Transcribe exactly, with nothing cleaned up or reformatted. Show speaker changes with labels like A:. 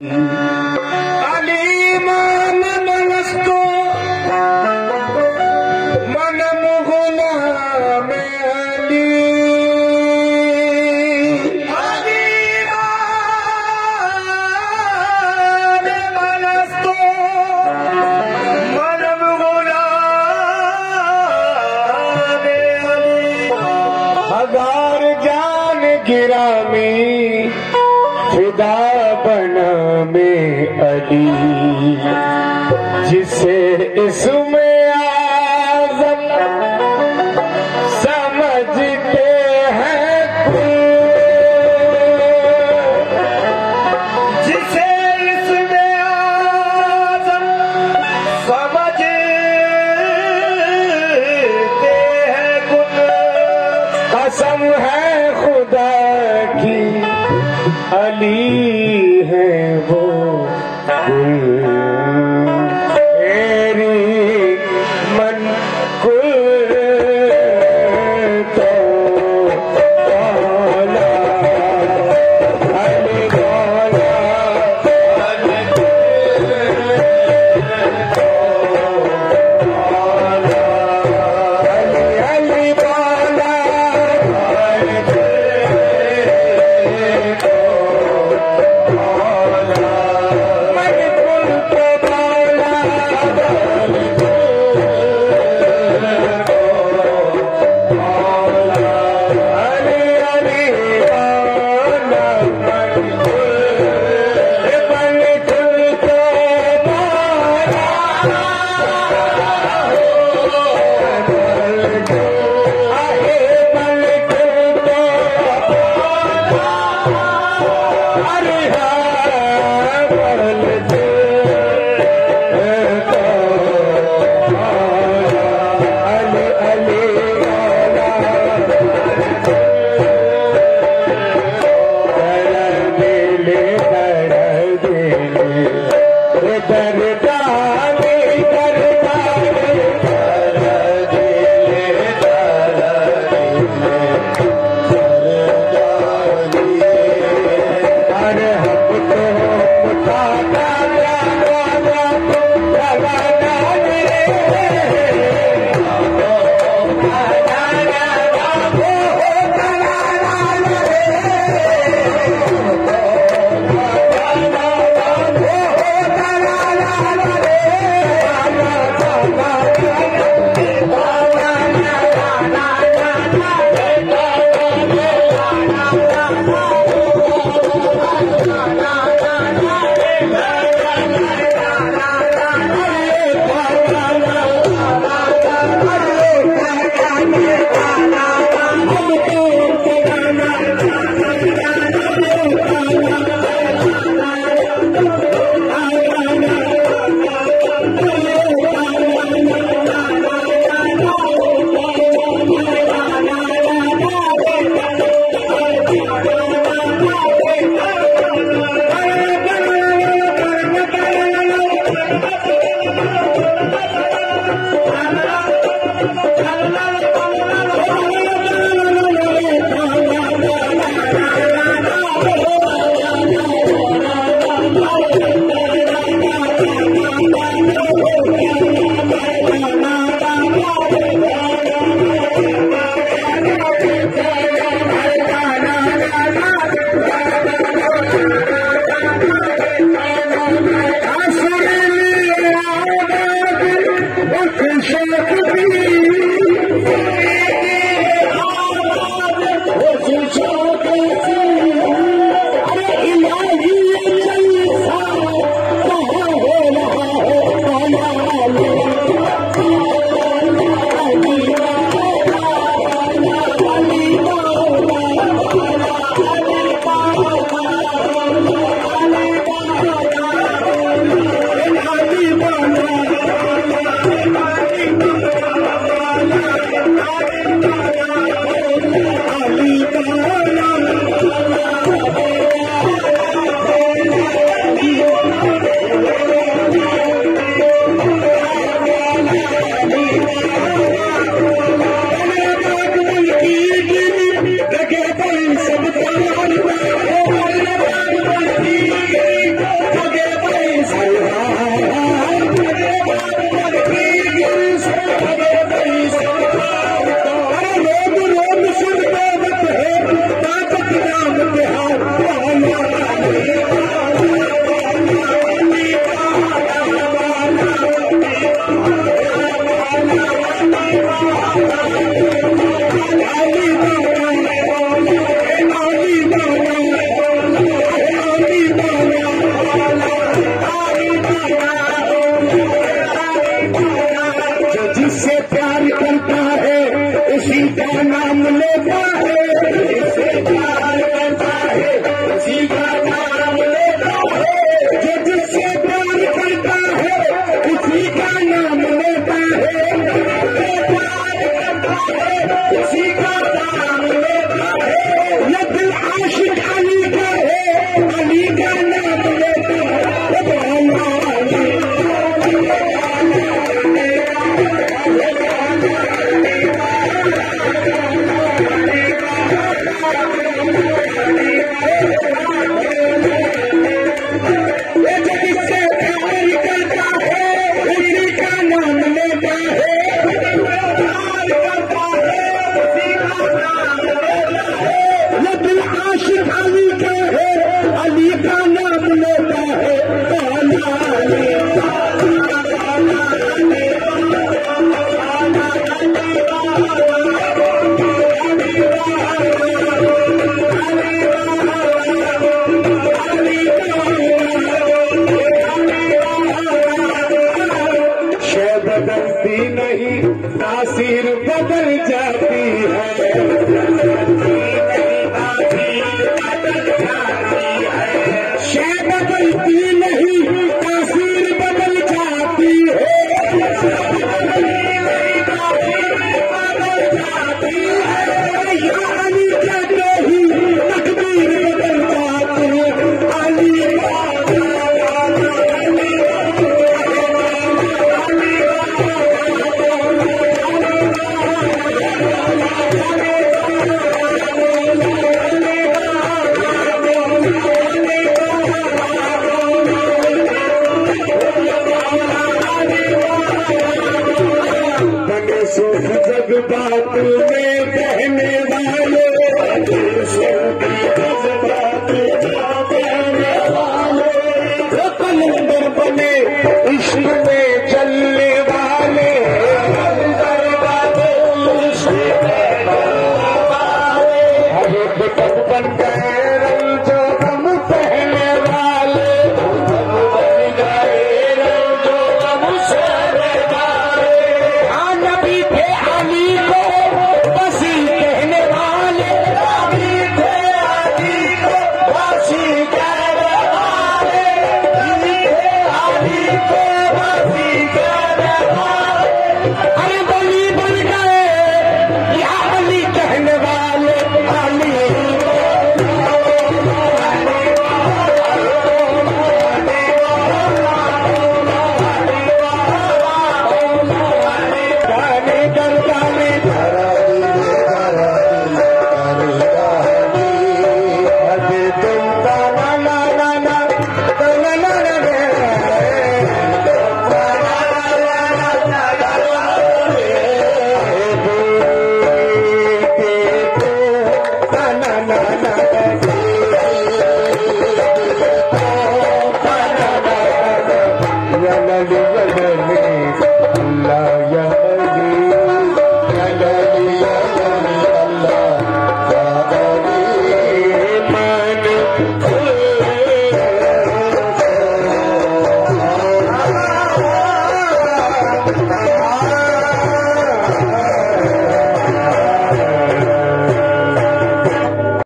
A: गिरामी फिदा बना में अली, जिसे इसमें आज़म समझते हैं कुल, जिसे इसमें आज़म समझते हैं कुल। कसम है खुदा की अली है वो गुल, मेरी मन कुल तो मौला अली मौला अली अली मौला तासीर बदल जाती है, शय बदलती नहीं तासीर बदल जाती है, या अली कहते ही तकदीर बदल जाती है। अली जज्बात में बहने वाले, जज्बात में बहने वाले, कलंदर बने इश्क में चलने वाले, हर एक तक बन गए रंजो गम सहने वाले, बन गए रंजो गम सहने वाले। हाँ नबी थे अली को वसी कहने वाले, नबी थे अली को वसी कहने वाले, नबी थे अली को वसी कहने वाले। अरे बली बन गए या अली कहने वाले, अली गाने गरदाने धरा अभी तुम का ना ना ना ना ना ना ना Allah